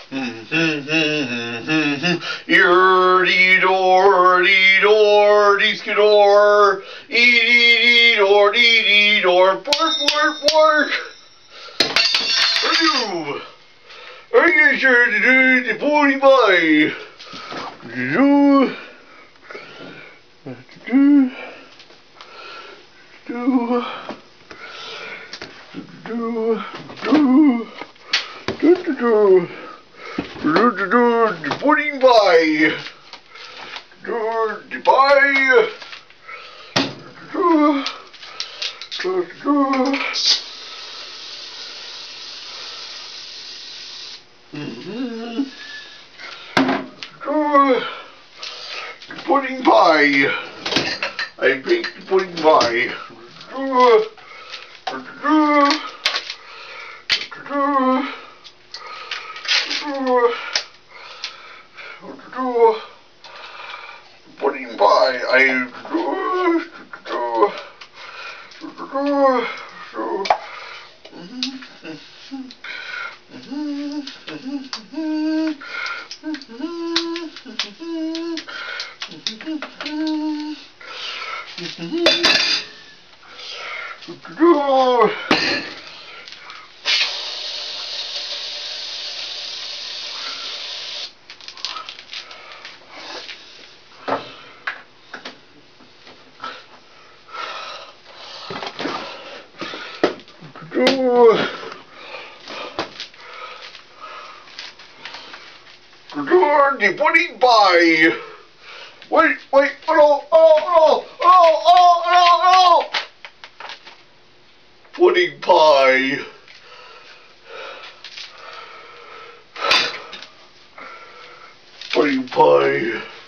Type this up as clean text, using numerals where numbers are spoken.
Dee-door, dee-dee-door, dee-dee-door, bark, bark, bark. Are you sure to do the 45? Pudding pie. I baked the pudding pie. Pudding pie. The pudding pie. Wait, oh. Pudding pie. Pudding pie.